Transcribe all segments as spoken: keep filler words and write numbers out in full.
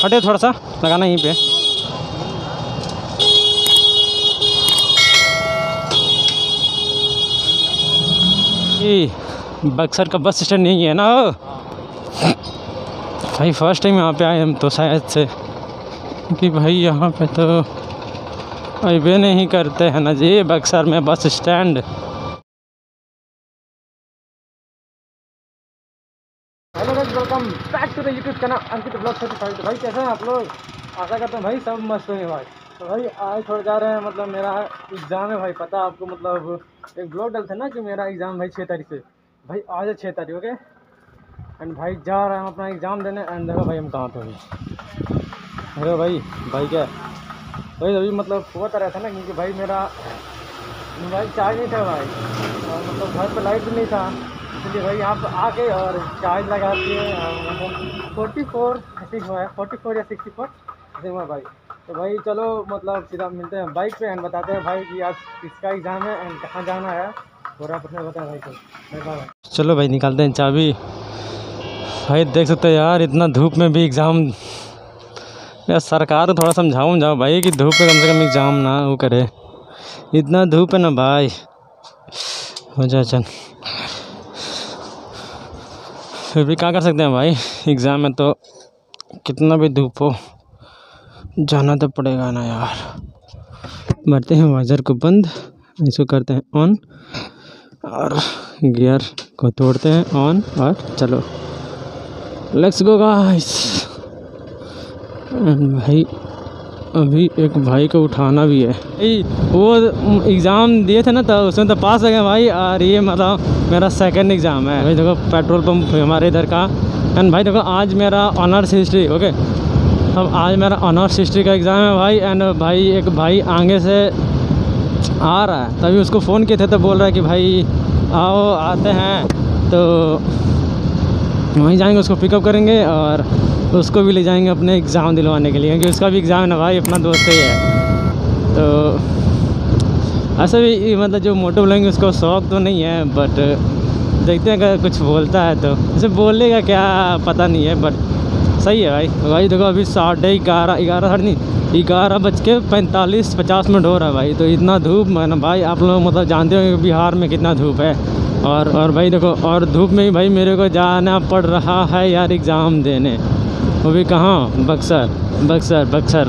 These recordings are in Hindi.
हटे थोड़ा सा लगाना यहीं पे। ये बक्सर का बस स्टैंड नहीं है ना भाई। फर्स्ट टाइम यहाँ पे आए हम तो शायद से, कि भाई यहाँ पे तो अबे नहीं करते हैं ना जी बक्सर में bus stand. Hello guys, welcome back to the YouTube channel Ankit blog thirty five. तो भाई कैसे हैं आप लोग? आशा करते हैं भाई सब मस्त होंगे भाई। तो भाई आज थोड़ा जा रहे हैं, मतलब मेरा एग्ज़ाम है भाई, पता आपको, मतलब एक ब्लॉग डलता है ना कि मेरा एग्ज़ाम भाई छः तारीख से। भाई आज है छः तारीख, ओके। एंड भाई जा रहे हैं अपना एग्ज़ाम देने। एंड देखो भाई हम कहाँ पे अभी। हेलो भाई, भाई क्या भाई अभी मतलब हुआ तो रहता ना, क्योंकि भाई मेरा मोबाइल चार्ज नहीं था भाई, और मतलब घर पर लाइट भी नहीं था, इसलिए भाई यहाँ पर आके और चार्ज लगा के मतलब फोर्टी फोर ऐसे हुआ है, फोर्टी फोर या सिक्सटी फोर ऐसे हुआ भाई। तो भाई चलो मतलब सीधा मिलते हैं बाइक पे एंड बताते हैं भाई कि आज किसका एग्ज़ाम है एंड कहाँ जाना है, पूरा कुछ नहीं बताया भाई को। चलो भाई निकालते हैं चाबी। भाई देख सकते हो यार, इतना धूप में भी एग्ज़ाम, यार सरकार को थोड़ा समझाऊँ जाओ भाई कि धूप में कम से कम एग्ज़ाम ना वो करे। इतना धूप है ना भाई, हो जाए चल, फिर भी क्या कर सकते हैं भाई, एग्ज़ाम में तो कितना भी धूप हो जाना तो पड़ेगा ना यार। भरते हैं वाइज़र को बंद, इसको करते हैं ऑन और गियर को तोड़ते हैं ऑन, और चलो लेट्स गो गाइस। भाई अभी एक भाई को उठाना भी है भाई, वो एग्ज़ाम दिए थे ना तो उसमें तो पास हो गए भाई, और ये मतलब मेरा सेकंड एग्ज़ाम है भाई। देखो पेट्रोल पंप हमारे इधर का। एंड भाई देखो आज मेरा ऑनर्स हिस्ट्री, ओके। अब आज मेरा ऑनर्स हिस्ट्री का एग्ज़ाम है भाई। एंड भाई एक भाई आगे से आ रहा है, तभी उसको फ़ोन किए थे तो बोल रहा है कि भाई आओ आते हैं, तो वहीं जाएंगे, उसको पिकअप करेंगे और उसको भी ले जाएंगे अपने एग्ज़ाम दिलवाने के लिए, क्योंकि उसका भी एग्ज़ाम है ना भाई, अपना दोस्त ही है। तो ऐसे भी मतलब जो मोटो बोलेंगे उसको शौक़ तो नहीं है, बट देखते हैं अगर कुछ बोलता है तो उसे बोलेगा क्या पता नहीं है, बट सही है भाई। भाई देखो अभी साढ़े ग्यारह ग्यारह साढ़े नहीं ग्यारह बज के पैंतालीस पचास मिनट हो रहा है भाई। तो इतना धूप है ना भाई, आप लोग मतलब जानते हो बिहार में कितना धूप है। और और भाई देखो, और धूप में ही भाई मेरे को जाना पड़ रहा है यार एग्ज़ाम देने, वो भी कहाँ, बक्सर बक्सर बक्सर।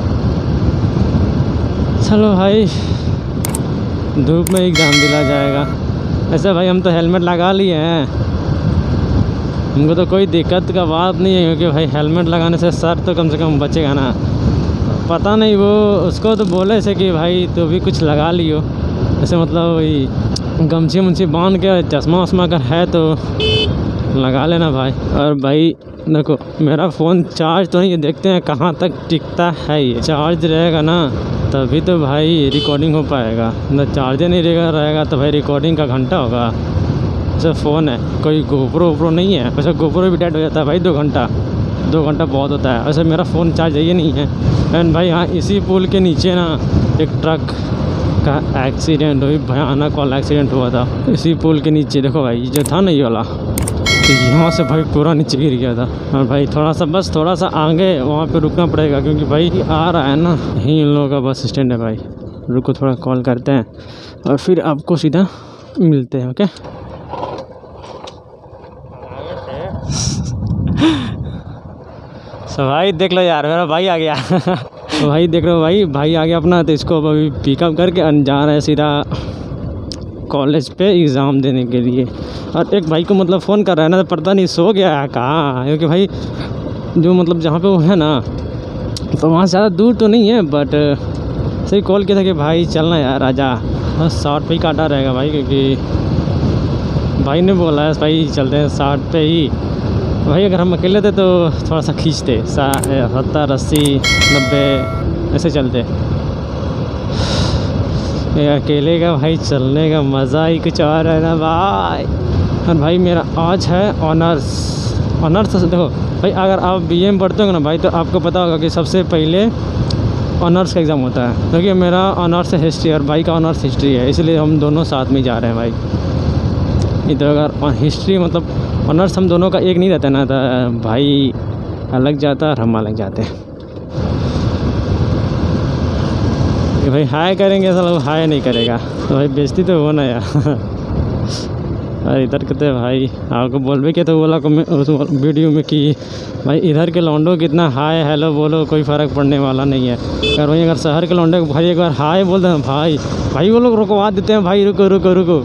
चलो भाई धूप में एग्ज़ाम दिला जाएगा। ऐसे भाई हम तो हेलमेट लगा लिए हैं, हमको तो कोई दिक्कत का बात नहीं है, क्योंकि भाई हेलमेट लगाने से सर तो कम से कम बचेगा ना। पता नहीं वो उसको तो बोले से कि भाई तो भी कुछ लगा लियो, ऐसे मतलब वही गमछी मुंछी बांध के, चश्मा वश्मा अगर है तो लगा लेना भाई। और भाई देखो मेरा फ़ोन चार्ज तो नहीं है, देखते हैं कहाँ तक टिकता है। ये चार्ज रहेगा ना तभी तो भाई रिकॉर्डिंग हो पाएगा, ना चार्ज नहीं रहेगा रहेगा तो भाई रिकॉर्डिंग का घंटा होगा। ऐसा फ़ोन है, कोई गोप्रो वोप्रो नहीं है। वैसे गोप्रो भी डेड हो जाता है भाई, दो घंटा दो घंटा बहुत होता है। वैसे मेरा फ़ोन चार्ज ये नहीं है। एंड भाई हाँ, इसी पुल के नीचे ना एक ट्रक का एक्सीडेंट हुई, भयानक वाला एक्सीडेंट हुआ था इसी पुल के नीचे। देखो भाई जो था ना ये वाला, तो यहाँ से भाई पूरा नीचे गिर गया था। और भाई थोड़ा सा बस थोड़ा सा आगे वहाँ पे रुकना पड़ेगा, क्योंकि भाई आ रहा है ना, यहीं इन लोगों का बस स्टैंड है भाई। रुको थोड़ा कॉल करते हैं और फिर आपको सीधा मिलते हैं, ओके। सो भाई देख लो यार, मेरा भाई आ गया। तो भाई देख लो भाई भाई आ गया अपना, तो इसको अभी पिकअप करके जा रहे हैं सीधा कॉलेज पे एग्ज़ाम देने के लिए। और एक भाई को मतलब फ़ोन कर रहा है ना, तो पता नहीं सो गया है कहाँ, क्योंकि भाई जो मतलब जहाँ पे वो है ना, तो वहाँ ज़्यादा दूर तो नहीं है, बट सही कॉल किया था कि भाई चलना यार आजा। बस साठ पे ही काटा रहेगा भाई, क्योंकि भाई ने बोला है भाई चलते हैं साठ पे ही। भाई अगर हम अकेले थे तो थोड़ा सा खींचते, सत्तर अस्सी नब्बे ऐसे चलते। ये अकेले का भाई चलने का मज़ा ही कुछ और है ना भाई। और भाई मेरा आज है ऑनर्स। ऑनर्स देखो भाई, अगर आप बीए में पढ़ते हो ना भाई, तो आपको पता होगा कि सबसे पहले ऑनर्स का एग्ज़ाम होता है, क्योंकि तो मेरा ऑनर्स हिस्ट्री और भाई का ऑनर्स हिस्ट्री है, इसलिए हम दोनों साथ में जा रहे हैं भाई। इधर अगर हिस्ट्री मतलब ऑनर्स हम दोनों का एक नहीं रहता ना, तो भाई अलग जाता है और हम अलग जाते हैं कि भाई हाय करेंगे, साला हाय नहीं करेगा तो भाई बेइज्जती तो हो ना यार। और इधर कहते भाई आपको बोल भी के तो बोला उस वीडियो में कि भाई इधर के लौंडो कितना हाय हेलो बोलो कोई फ़र्क पड़ने वाला नहीं है। अगर वहीं अगर शहर के लौंडे को भाई एक बार हाय बोल दें भाई भाई वो लोग रुकवा देते हैं, भाई रुको रुको रुको।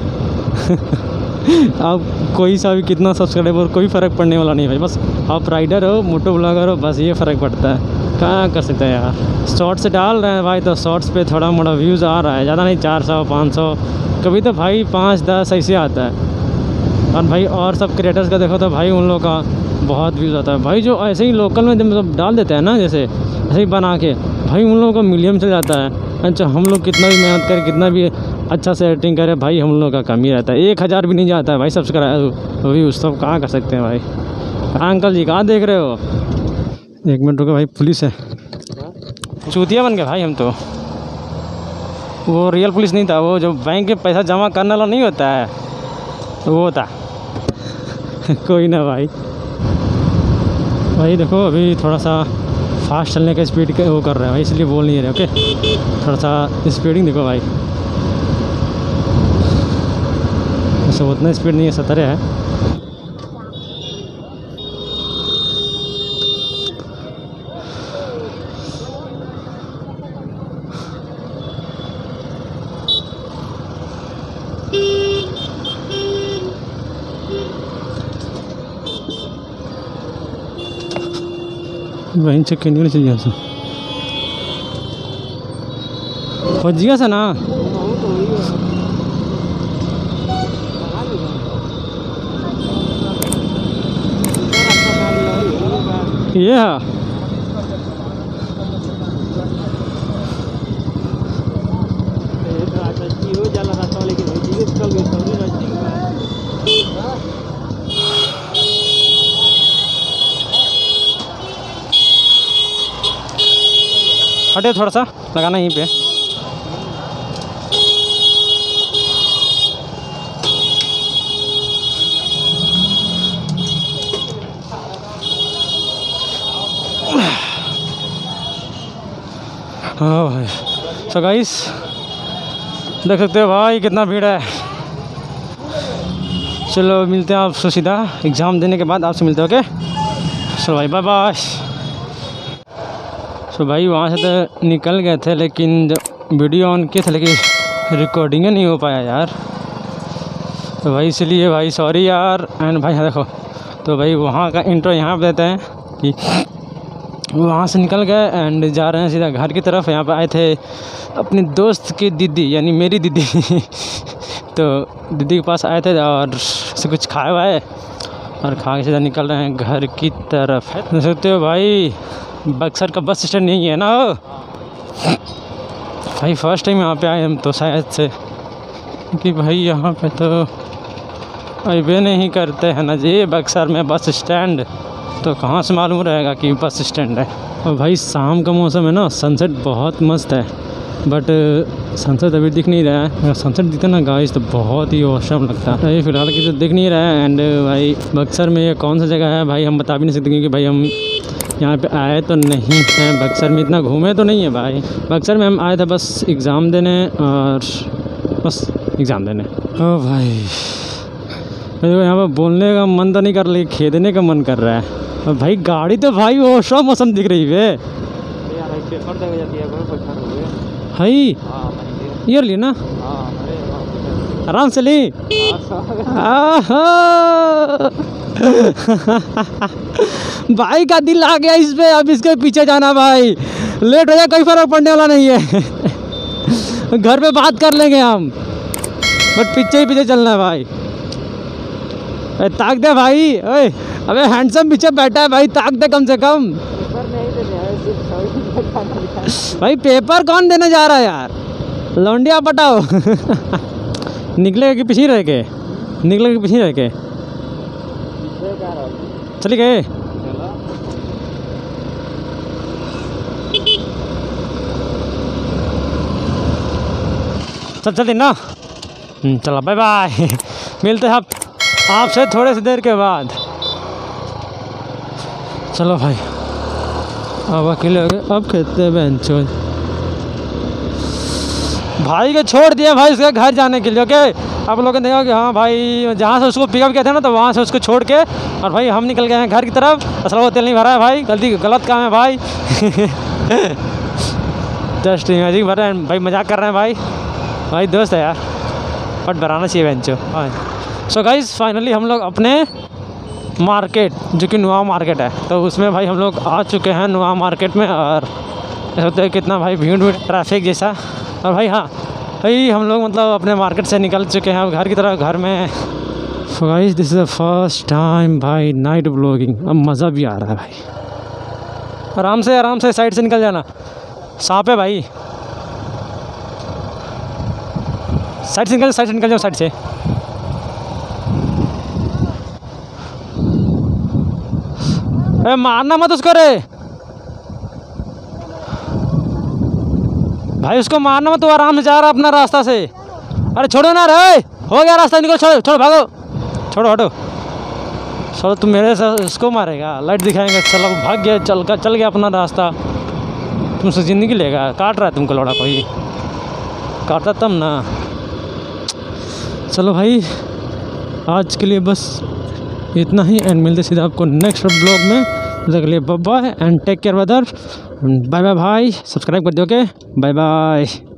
आप कोई सा भी कितना सब्सक्राइबर कोई फ़र्क पड़ने वाला नहीं भाई, बस आप राइडर हो मोटो ब्लॉगर हो बस ये फ़र्क पड़ता है। कहाँ कर सकते हैं यार, शॉर्ट्स डाल रहे हैं भाई तो शॉर्ट्स पे थोड़ा मोड़ा व्यूज़ आ रहा है, ज़्यादा नहीं चार सौ पाँच सौ कभी तो भाई पाँच दस ऐसे आता है। और भाई और सब क्रिएटर्स का देखो तो भाई उन लोगों का बहुत व्यूज़ आता है भाई, जो ऐसे ही लोकल में मतलब डाल देते हैं ना जैसे ऐसे ही बना के भाई उन लोगों का मिलियन चल जाता है। अच्छा हम लोग कितना भी मेहनत करें कितना भी अच्छा से एडिटिंग करें भाई हम लोग का कम ही रहता है, एक हज़ार भी नहीं जाता है भाई सब्सक्राइब व्यूज़। सब कहाँ कर सकते हैं भाई। कहाँ अंकल जी कहाँ देख रहे हो, एक मिनट रुको भाई पुलिस है, चूतिया बन गए भाई हम तो। वो रियल पुलिस नहीं था, वो जो बैंक में पैसा जमा करने वाला नहीं होता है वो था। कोई ना भाई। भाई देखो अभी थोड़ा सा फास्ट चलने का स्पीड के वो कर रहे हैं भाई इसलिए बोल नहीं रहे। ओके थोड़ा सा स्पीडिंग देखो भाई, वैसे उतना स्पीड नहीं है, सत्रह है। वहीं चेक नहीं चाहिए सर फौजिया से ना ये है हटे थोड़ा सा लगाना यहीं पे। हाँ भाई सो गाइस देख सकते हो भाई कितना भीड़ है। चलो मिलते हैं आपसे सीधा एग्ज़ाम देने के बाद आपसे मिलते हैं। ओके चलो भाई बाय बाय। तो भाई वहाँ से तो निकल गए थे लेकिन जब वीडियो ऑन किए थे लेकिन रिकॉर्डिंग नहीं हो पाया यार, तो भाई इसलिए भाई सॉरी यार। एंड भाई हाँ देखो तो भाई वहाँ का इंट्रो यहाँ पे देते हैं कि वहाँ से निकल गए एंड जा रहे हैं सीधा घर की तरफ। यहाँ पे आए थे अपने दोस्त की दीदी यानी मेरी दीदी तो दीदी के पास आए थे और से कुछ खाए हुआ है और खा के सीधा निकल रहे हैं घर की तरफ। देख सकते हो भाई बक्सर का बस स्टैंड यही है ना भाई। फर्स्ट टाइम यहाँ पे आए हम तो शायद से कि भाई यहाँ पे तो अबे नहीं करते हैं ना जी बक्सर में बस स्टैंड, तो कहाँ से मालूम रहेगा कि बस स्टैंड है। और भाई शाम का मौसम है ना, सनसेट बहुत मस्त है बट सनसेट अभी दिख नहीं रहा है। अगर सनसेट दिखता ना गाइस तो बहुत ही औसम लगता है। अभी फ़िलहाल की तो दिख नहीं रहा है। एंड भाई बक्सर में ये कौन सा जगह है भाई हम बता भी नहीं सकते क्योंकि भाई हम यहाँ पे आए तो नहीं हैं, बक्सर में इतना घूमे तो नहीं है भाई। बक्सर में हम आए थे बस एग्ज़ाम देने और बस एग्ज़ाम देने। ओ भाई तो यहाँ पर बोलने का मन तो नहीं कर रही, खेदने का मन कर रहा है। और भाई गाड़ी तो भाई वो सब मौसम दिख रही है भाई ये ली ना आराम से ली। भाई का दिल आ गया इस पे, अब इसके पीछे जाना भाई, लेट हो जाए कोई फर्क पड़ने वाला नहीं है। घर पे बात कर लेंगे हम बट पीछे ही पीछे चलना है भाई। अरे ताक दे भाई, ओए अबे हैंडसम पीछे बैठा है भाई, ताक दे कम से कम। भाई पेपर कौन देने जा रहा है यार, लौंडिया पटाओ। निकले कि पीछे रह के, निकले कि पीछे रह के चली गए। चल चल ना चलो बाय बाय। मिलते हैं आप आपसे थोड़े से देर के बाद। चलो भाई। अब अकेले हो गए, अब खेलते हैं बेंचो। भाई को छोड़ दिया भाई उसके घर जाने के लिए। ओके, आप लोगों ने देखा कि हाँ भाई जहाँ से उसको पिकअप किया था ना, तो वहाँ से उसको छोड़ के और भाई हम निकल गए हैं घर की तरफ। असल वो तेल नहीं भरा है भाई, गलती गलत काम है भाई। जस्ट इमेजिन भर रहे हैं भाई, मजाक कर रहे हैं भाई, भाई दोस्त है यार, बट भराना चाहिए बेंचो। सो गाइस फाइनली हम लोग अपने मार्केट, जो कि नुआ मार्केट है, तो उसमें भाई हम लोग आ चुके हैं नुआ मार्केट में। और होता है कितना भाई भीड़ भीड़ ट्रैफिक जैसा। और भाई हाँ भाई हम लोग मतलब अपने मार्केट से निकल चुके हैं अब घर की तरफ। घर में so guys this is the first time भाई नाइट ब्लॉगिंग, अब मज़ा भी आ रहा है भाई। आराम से आराम से साइड से निकल जाना, सांप है भाई, साइड से निकल, साइड से निकल जाओ, साइड से। ए मारना मत उसको रे भाई, उसको मारना मत, तो आराम से जा रहा अपना रास्ता से। अरे छोड़ो ना रे, हो गया रास्ता, निकलो, छोड़ो छोड़ो, भागो, छोड़ो हटो। चलो तुम मेरे से उसको मारेगा, लाइट दिखाएंगे, चलो भाग गया, चल का चल गया अपना रास्ता। तुमसे ज़िंदगी लेगा, काट रहा है तुमको लौड़ा, कोई काटता तब ना। चलो भाई आज के लिए बस इतना ही, एंड मिलते सीधा आपको नेक्स्ट ब्लॉग में। तब तक के लिए bye bye and take care brother, bye bye भाई, सब्सक्राइब कर दो। Okay bye bye.